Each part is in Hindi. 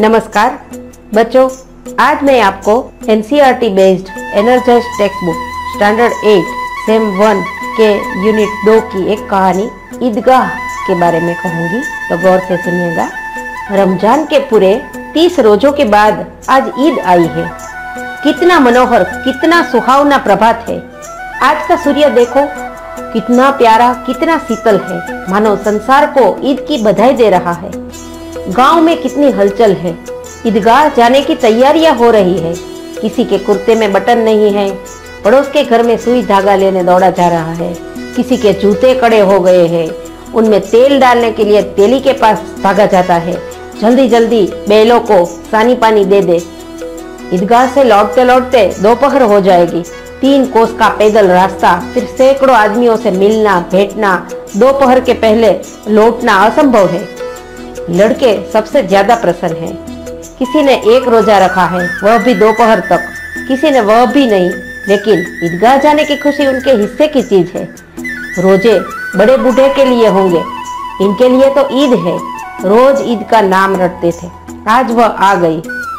नमस्कार बच्चों, आज मैं आपको NCERT based energized textbook standard 8 sem 1 के यूनिट 2 की एक कहानी ईदगाह के बारे में कहूँगी, तो गौर से सुनिएगा। रमजान के पूरे 30 रोजों के बाद आज ईद आई है। कितना मनोहर, कितना सुहावना प्रभात है। आज का सूर्य देखो, कितना प्यारा, कितना शीतल है, मानो संसार को ईद की बधाई दे रहा है। गांव में कितनी हलचल है। ईदगाह जाने की तैयारियां हो रही है। किसी के कुर्ते में बटन नहीं है, पड़ोस के घर में सुई धागा लेने दौड़ा जा रहा है। किसी के जूते कड़े हो गए हैं, उनमें तेल डालने के लिए तेली के पास भागा जाता है। जल्दी जल्दी बैलों को सानी पानी दे दे। ईदगाह से लौटते लौटते दोपहर हो जाएगी। 3 कोस का पैदल रास्ता, फिर सैकड़ों आदमियों से मिलना भेंटना, दोपहर के पहले लौटना असंभव है। लड़के सबसे ज्यादा प्रसन्न हैं। किसी ने 1 रोजा रखा है, वह भी दोपहर तक, किसी ने वह भी नहीं, लेकिन ईदगाह जाने की खुशी उनके हिस्से की चीज है। रोजे बड़े बूढ़े के लिए होंगे, इनके लिए तो ईद है। रोज ईद का नाम रटते थे, आज वह आ गई।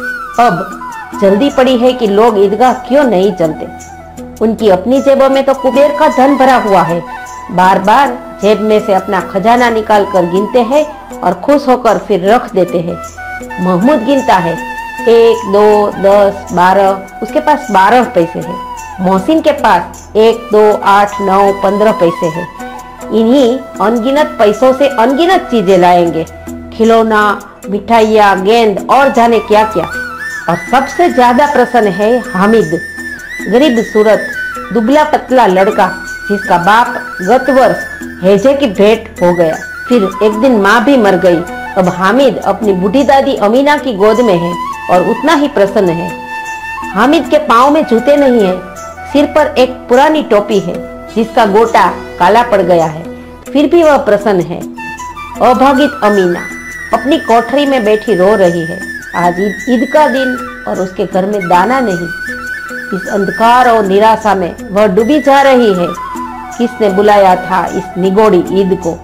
अब जल्दी पड़ी है कि लोग ईदगाह क्यों नहीं चलते। उनकी अपनी जेबों में तो कुबेर का धन भरा हुआ है। बार बार जेब में से अपना खजाना निकाल कर गिनते हैं और खुश होकर फिर रख देते हैं। महमूद गिनता है, 1, 2, 10, 12, उसके पास 12 पैसे हैं। मोहसिन के पास 1, 2, 8, 9, 15 पैसे हैं। इन्हीं अनगिनत पैसों से अनगिनत चीजें लाएंगे, खिलौना, मिठाइयाँ, गेंद और जाने क्या क्या। और सबसे ज्यादा प्रसन्न है हामिद, गरीब सूरत, दुबला पतला लड़का, जिसका बाप गत वर्ष हैजे की भेंट हो गया। फिर एक दिन माँ भी मर गई। अब हामिद अपनी बूढ़ी दादी अमीना की गोद में है और उतना ही प्रसन्न है। हामिद के पाँव में जूते नहीं है, सिर पर एक पुरानी टोपी है जिसका गोटा काला पड़ गया है, फिर भी वह प्रसन्न है। अभागित अमीना अपनी कोठरी में बैठी रो रही है। आज ईद का दिन और उसके घर में दाना नहीं। इस अंधकार और निराशा में वह डूबी जा रही है। किसने बुलाया था इस निगोड़ी ईद को।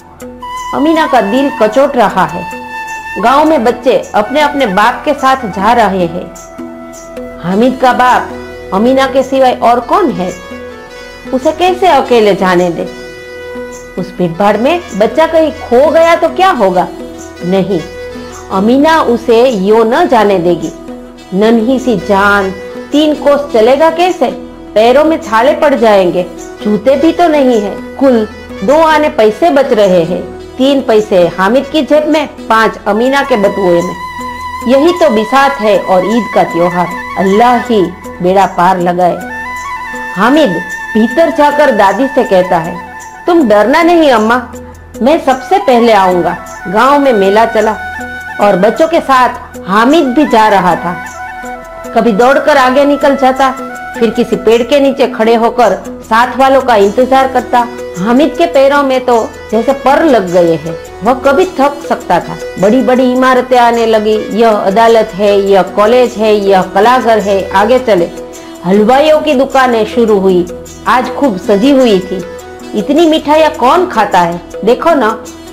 अमीना का दिल कचोट रहा है। गांव में बच्चे अपने अपने बाप के साथ जा रहे हैं। हामिद का बाप अमीना के सिवाय और कौन है। उसे कैसे अकेले जाने दे। उस भीड़भाड़ में बच्चा कहीं खो गया तो क्या होगा। नहीं, अमीना उसे यो न जाने देगी। नन्ही सी जान, 3 कोस चलेगा कैसे। पैरों में छाले पड़ जाएंगे, जूते भी तो नहीं है। कुल 2 आने पैसे बच रहे हैं। 3 पैसे हामिद की जेब में, 5 अमीना के बटुए में। यही तो बिसात है और ईद का त्योहार। अल्लाह ही बेड़ा पार लगाए। हामिद भीतर जाकर दादी से कहता है, तुम डरना नहीं अम्मा, मैं सबसे पहले आऊंगा। गांव में मेला चला और बच्चों के साथ हामिद भी जा रहा था। कभी दौड़कर आगे निकल जाता, फिर किसी पेड़ के नीचे खड़े होकर साथ वालों का इंतजार करता। हामिद के पैरों में तो जैसे पर लग गए हैं। वह कभी थक सकता था। बड़ी बड़ी इमारतें आने लगी। यह अदालत है, यह कॉलेज है, यह कलाघर है। आगे चले, हलवाइयों की दुकानें शुरू हुई। आज खूब सजी हुई थी। इतनी मिठाइयाँ कौन खाता है। देखो ना,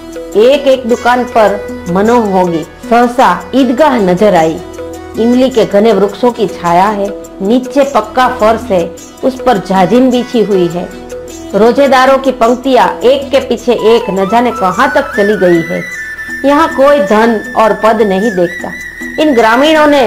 एक एक दुकान पर मनोह होगी। सहसा ईदगाह नजर आई। इमली के घने वृक्षों की छाया है। नीचे पक्का फर्श है, उस पर झाजिन बिछी हुई है। रोजेदारों की पंक्तियां एक के पीछे एक न जाने कहां तक चली गई है। यहाँ कोई धन और पद नहीं देखता। इन ग्रामीणों ने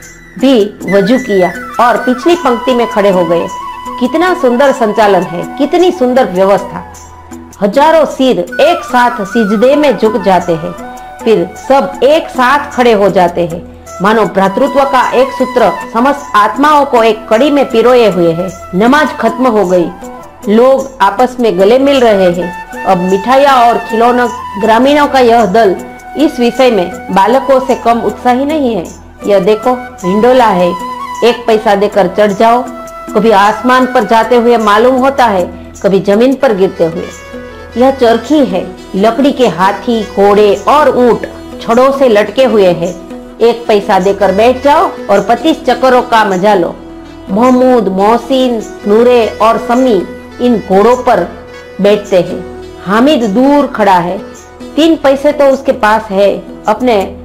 भी वजू किया और पिछली पंक्ति में खड़े हो गए। कितना सुंदर संचालन है, कितनी सुंदर व्यवस्था। हजारों सिर एक साथ सिजदे में झुक जाते हैं, फिर सब एक साथ खड़े हो जाते हैं, मानो भ्रातृत्व का एक सूत्र समस्त आत्माओं को एक कड़ी में पिरोए हुए है। नमाज खत्म हो गई। लोग आपस में गले मिल रहे हैं। अब मिठाइयाँ और खिलौना। ग्रामीणों का यह दल इस विषय में बालकों से कम उत्साही नहीं है। यह देखो, हिंडोला है, 1 पैसा देकर चढ़ जाओ। कभी आसमान पर जाते हुए मालूम होता है, कभी जमीन पर गिरते हुए। यह चरखी है, लकड़ी के हाथी, घोड़े और ऊंट छड़ों से लटके हुए हैं। 1 पैसा देकर बैठ जाओ और 25 चक्करों का मजा लो। महमूद, मोहसिन, नूरे और समी इन घोड़ों पर बैठते हैं। हामिद दूर खड़ा है। 3 पैसे तो उसके पास है। अपने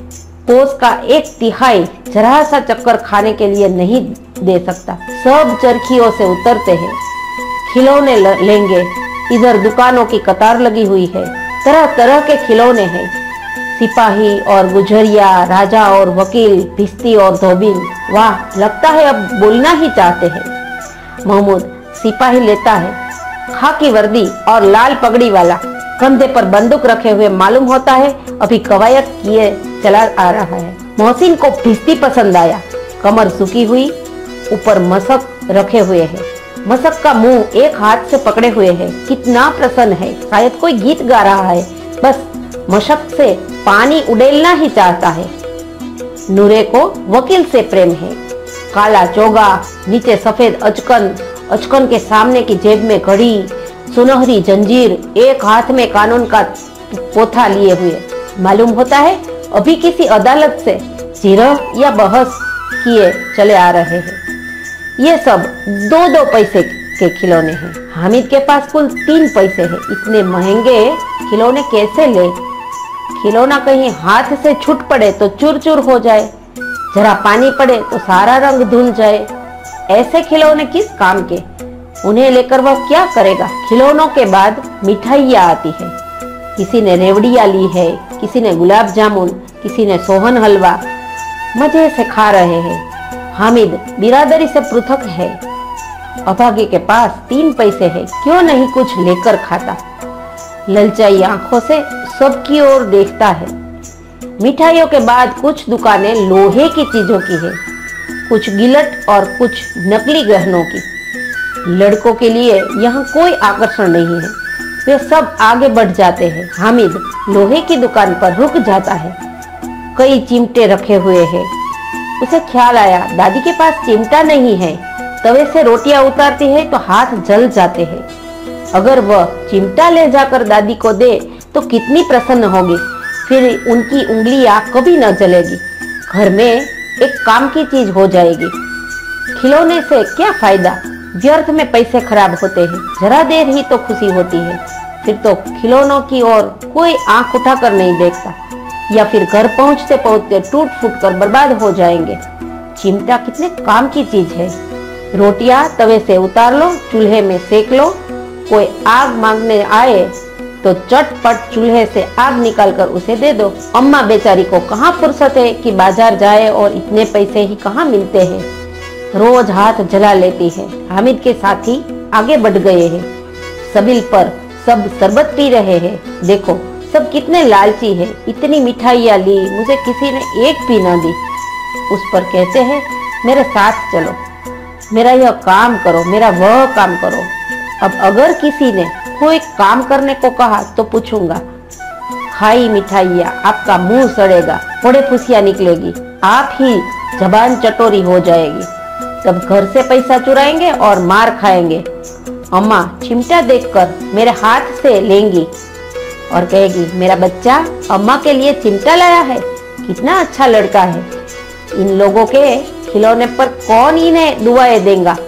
कोस का 1/3 जरा सा चक्कर खाने के लिए नहीं दे सकता। सब चरखियों से उतरते हैं, खिलौने लेंगे। इधर दुकानों की कतार लगी हुई है, तरह तरह के खिलौने हैं। सिपाही और गुजरिया, राजा और वकील, भिश्ती और धोबिन। वाह, लगता है अब बोलना ही चाहते हैं। महमूद सिपाही लेता है, खाकी वर्दी और लाल पगड़ी वाला, कंधे पर बंदूक रखे हुए मालूम होता है अभी कवायद किए चला आ रहा है। मोहसिन को भिश्ती पसंद आया, कमर झुकी हुई, ऊपर मशक रखे हुए है। मशक का मुंह एक हाथ से पकड़े हुए है, कितना प्रसन्न है, शायद कोई गीत गा रहा है। बस मशक से पानी उड़ेलना ही चाहता है। नूरे को वकील से प्रेम है। काला चोगा, नीचे सफेद अचकन, अचकन के सामने की जेब में घड़ी, सुनहरी जंजीर, एक हाथ में कानून का पोथा लिए हुए। मालूम होता है अभी किसी अदालत से जिरह या बहस किए चले आ रहे हैं। ये सब 2-2 पैसे के खिलौने हैं। हामिद के पास कुल 3 पैसे हैं। इतने महंगे खिलौने कैसे ले? खिलौना कहीं हाथ से छूट पड़े तो चूर चूर हो जाए, जरा पानी पड़े तो सारा रंग धुल जाए। ऐसे खिलौने किस काम के? उन्हें लेकर वह क्या करेगा? खिलौनों के बाद मिठाइयाँ आती है। किसी ने रेवड़ियाँ ली है, किसी ने गुलाब जामुन, किसी ने सोहन हलवा। मजे से खा रहे हैं। हामिद बिरादरी से पृथक है। अभागे के पास 3 पैसे है, क्यों नहीं कुछ लेकर खाता? ललचाई आंखों से सबकी ओर देखता है। मिठाइयों के बाद कुछ दुकानें लोहे की चीजों की है, कुछ गिलट और कुछ नकली गहनों की। लड़कों के लिए यहाँ कोई आकर्षण नहीं है, वे सब आगे बढ़ जाते हैं। हामिद लोहे की दुकान पर रुक जाता है। कई चिमटे रखे हुए हैं। उसे ख्याल आया, दादी के पास चिमटा नहीं है। तवे से रोटियां उतारती है तो हाथ जल जाते हैं। अगर वह चिमटा ले जाकर दादी को दे तो कितनी प्रसन्न होगी, फिर उनकी उंगलियां कभी न जलेगी। घर में एक काम की चीज हो जाएगी। खिलौने से क्या फायदा? व्यर्थ में पैसे खराब होते हैं। जरा देर ही तो खुशी होती है, फिर तो खिलौनों की ओर कोई आंख उठाकर नहीं देखता, या फिर घर पहुंचते पहुंचते टूट फूट कर बर्बाद हो जाएंगे। चिमटा कितने काम की चीज है। रोटियां तवे से उतार लो, चूल्हे में सेक लो। कोई आग मांगने आए तो चटपट चूल्हे से आग निकालकर उसे दे दो। अम्मा बेचारी को कहाँ फुर्सत है कि बाजार जाए, और इतने पैसे ही कहाँ मिलते हैं। रोज हाथ जला लेती है। हामिद के साथी आगे बढ़ गए हैं। सबिल पर सब शरबत पी रहे हैं। देखो सब कितने लालची है। इतनी मिठाइयाँ ली, मुझे किसी ने एक भी ना दी। उस पर कहते हैं मेरे साथ चलो, मेरा यह काम करो, मेरा वह काम करो। अब अगर किसी ने कोई काम करने को कहा तो पूछूंगा, खाई मिठाइयाँ, आपका मुंह सड़ेगा, फोड़े फुसियाँ निकलेगी, आप ही जबान चटोरी हो जाएगी। तब घर से पैसा चुराएंगे और मार खाएंगे। अम्मा चिमटा देखकर मेरे हाथ से लेंगी और कहेगी, मेरा बच्चा अम्मा के लिए चिमटा लाया है, कितना अच्छा लड़का है। इन लोगों के खिलौने पर कौन इन्हें दुआएं देगा?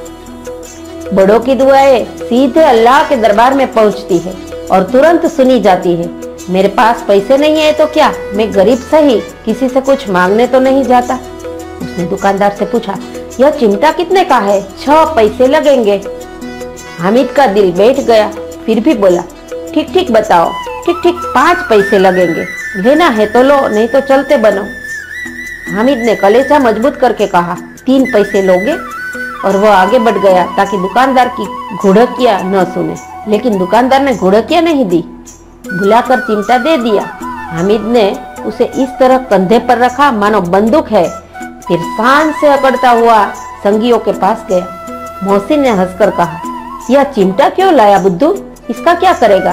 बड़ों की दुआएं सीधे अल्लाह के दरबार में पहुंचती है और तुरंत सुनी जाती है। मेरे पास पैसे नहीं है तो क्या, मैं गरीब सही, किसी से कुछ मांगने तो नहीं जाता। उसने दुकानदार से पूछा, यह चिमटा कितने का है? 6 पैसे लगेंगे। हामिद का दिल बैठ गया, फिर भी बोला, ठीक ठीक बताओ। ठीक ठीक 5 पैसे लगेंगे। लेना है तो लो, नहीं तो चलते बनो। हामिद ने कलेजा मजबूत करके कहा, 3 पैसे लोगे? और वह आगे बढ़ गया ताकि दुकानदार की घुड़कियां न सुने। लेकिन दुकानदार ने घुड़कियां नहीं दी, बुलाकर चिमटा दे दिया। हामिद ने उसे इस तरह कंधे पर रखा मानो बंदूक है, फिर शान से अकड़ता हुआ संगियों के पास गया। मोहसिन ने हंसकर कहा, यह चिमटा क्यों लाया बुद्धू, इसका क्या करेगा?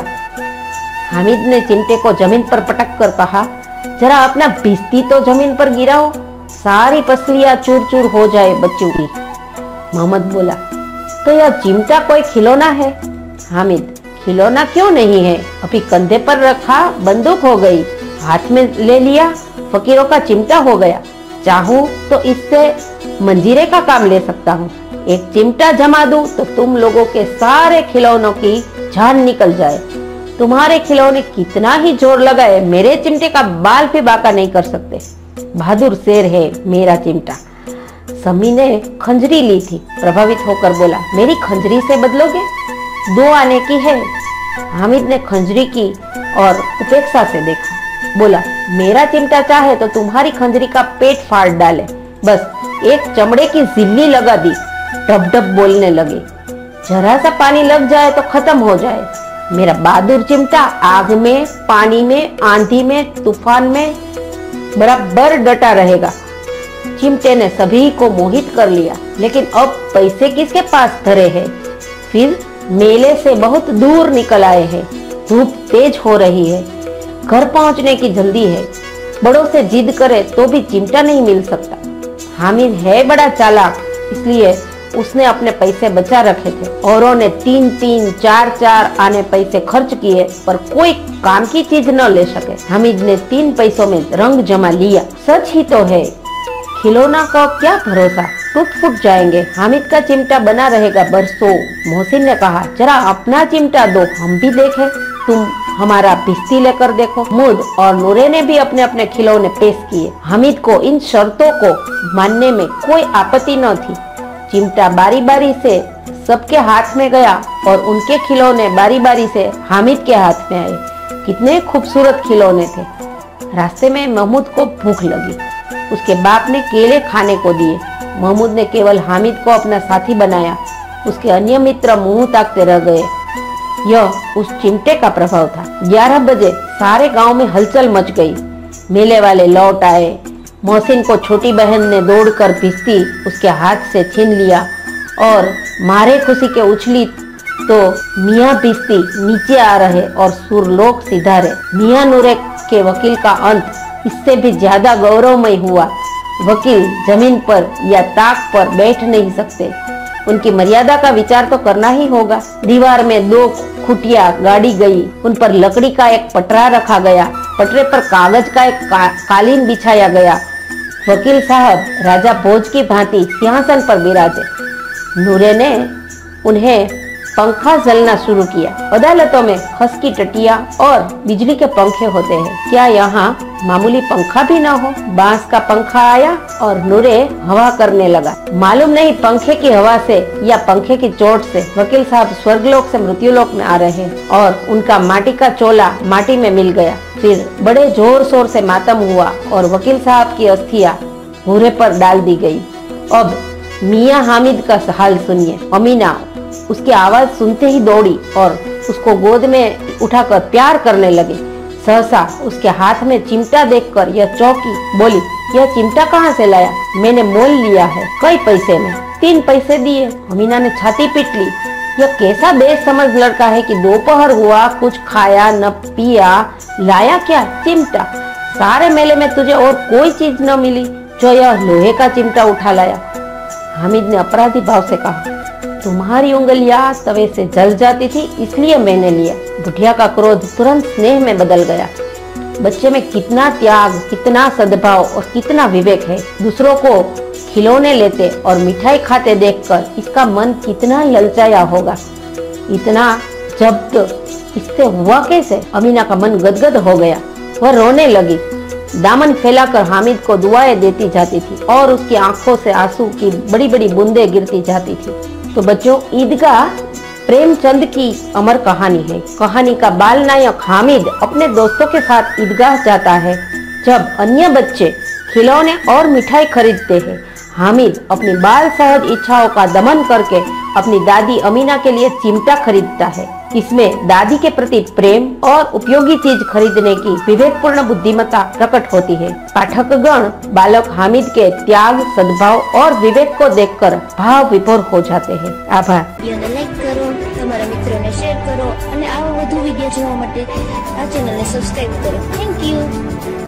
हामिद ने चिमटे को जमीन पर पटक कर कहा, जरा अपना भिश्ती तो जमीन पर गिराओ, सारी पसलियां चूर चूर हो जाए बच्चों की। मोहम्मद बोला, तो यह चिमटा कोई खिलौना है? हामिद, खिलौना क्यों नहीं है, अभी कंधे पर रखा बंदूक हो गई, हाथ में ले लिया फकीरों का चिमटा हो गया। चाहूं तो इससे मंजीरे का काम ले सकता हूँ। एक चिमटा जमा दूं तो तुम लोगों के सारे खिलौनों की जान निकल जाए। तुम्हारे खिलौने कितना ही जोर लगाए, मेरे चिमटे का बाल भी बांका नहीं कर सकते। बहादुर शेर है मेरा चिमटा। समी ने खंजरी ली थी, प्रभावित होकर बोला, मेरी खंजरी से बदलोगे? 2 आने की है। हामिद ने खंजरी की और उपेक्षा से देखा, बोला, मेरा चिमटा चाहे तो तुम्हारी खंजरी का पेट फाड़ डाले, बस एक चमड़े की झिल्ली लगा दी। डब डब बोलने लगे, जरा सा पानी लग जाए तो खत्म हो जाए। मेरा बहादुर चिमटा आग में, पानी में, आंधी में, तूफान में बराबर डटा रहेगा। चिमटे ने सभी को मोहित कर लिया, लेकिन अब पैसे किसके पास धरे हैं? फिर मेले से बहुत दूर निकल आए हैं। धूप तेज हो रही है, घर पहुंचने की जल्दी है। बड़ों से जिद करे तो भी चिमटा नहीं मिल सकता। हामिद है बड़ा चालाक, इसलिए उसने अपने पैसे बचा रखे थे। औरों ने 3-3, 4-4 आने पैसे खर्च किए, पर कोई काम की चीज न ले सके। हामिद ने 3 पैसों में रंग जमा लिया। सच ही तो है, खिलौना का क्या भरोसा, टूट फूट जाएंगे। हामिद का चिमटा बना रहेगा बरसों। मोहसिन ने कहा, जरा अपना चिमटा दो, हम भी देखें। तुम हमारा भिश्ती लेकर देखो। मुद और नूरे ने भी अपने अपने खिलौने पेश किए। हामिद को इन शर्तों को मानने में कोई आपत्ति न थी। चिमटा बारी बारी से सबके हाथ में गया और उनके खिलौने बारी बारी से हामिद के हाथ में आए। कितने खूबसूरत खिलौने थे। रास्ते में महमूद को भूख लगी। उसके बाप ने केले खाने को दिए। महमूद ने केवल हामिद को अपना साथी बनाया। उसके अन्य मित्र मुंह ताकते रह गए। यह उस चिमटे का प्रभाव था। 11 बजे सारे गांव में हलचल मच गई। मेले वाले लौट आए। मोहसिन को छोटी बहन ने दौड़कर भिश्ती उसके हाथ से छीन लिया और मारे खुशी के उछली तो मियाँ भिश्ती नीचे आ रहे और सुरलोक सिधारे। मियाँ नूरे के वकील का अंत इससे भी ज्यादा गौरवमय हुआ। वकील जमीन पर या ताक पर बैठ नहीं सकते, उनकी मर्यादा का विचार तो करना ही होगा। दीवार में 2 खुटिया गाड़ी गई, उन पर लकड़ी का एक पटरा रखा गया। पटरे पर कागज का एक कालीन बिछाया गया। वकील साहब राजा भोज की भांति सिंहासन पर विराजे। नूरे ने उन्हें पंखा जलना शुरू किया। अदालतों में खस की टटिया और बिजली के पंखे होते हैं, क्या यहाँ मामूली पंखा भी न हो? बांस का पंखा आया और नूरे हवा करने लगा। मालूम नहीं पंखे की हवा से या पंखे की चोट से वकील साहब स्वर्गलोक से मृत्युलोक में आ रहे और उनका माटी का चोला माटी में मिल गया। फिर बड़े जोर शोर से मातम हुआ और वकील साहब की अस्थियां भूरे पर डाल दी गई। अब मियाँ हामिद का हाल सुनिए। अमीना उसकी आवाज सुनते ही दौड़ी और उसको गोद में उठाकर प्यार करने लगी। सहसा उसके हाथ में चिमटा देखकर यह चौंकी, बोली, यह चिमटा कहाँ से लाया? मैंने मोल लिया है। कई पैसे में? 3 पैसे दिए। अमीना ने छाती पीट ली। यह कैसा बेसमझ लड़का है कि दोपहर हुआ, कुछ खाया न पिया, लाया क्या? चिमटा। सारे मेले में तुझे और कोई चीज न मिली जो यह लोहे का चिमटा उठा लाया। हामिद ने अपराधी भाव से कहा, तुम्हारी उंगलियां तवे से जल जाती थी इसलिए मैंने लिया। बुढ़िया का क्रोध तुरंत स्नेह में बदल गया। बच्चे में कितना त्याग, कितना सद्भाव और कितना विवेक है। दूसरों को खिलौने लेते और मिठाई खाते देखकर इसका मन कितना ललचाया होगा। इतना जब्त इससे हुआ कैसे? अमीना का मन गदगद हो गया। वह रोने लगी। दामन फैलाकर हामिद को दुआएं देती जाती थी और उसकी आंखों से आंसू की बड़ी बड़ी बूंदें गिरती जाती थी। तो बच्चों, ईदगाह प्रेमचंद की अमर कहानी है। कहानी का बाल नायक हामिद अपने दोस्तों के साथ ईदगाह जाता है। जब अन्य बच्चे खिलौने और मिठाई खरीदते हैं, हामिद अपनी बाल सहज इच्छाओं का दमन करके अपनी दादी अमीना के लिए चिमटा खरीदता है। इसमें दादी के प्रति प्रेम और उपयोगी चीज खरीदने की विवेकपूर्ण बुद्धिमत्ता प्रकट होती है। पाठकगण बालक हामिद के त्याग, सद्भाव और विवेक को देखकर भाव विभोर हो जाते हैं। आभार। लाइक करो, તમારા મિત્રોને શેર કરો અને આવા વધુ વિડિયો જોવા માટે આ ચેનલને સબસ્ક્રાઇબ કરો। Thank you.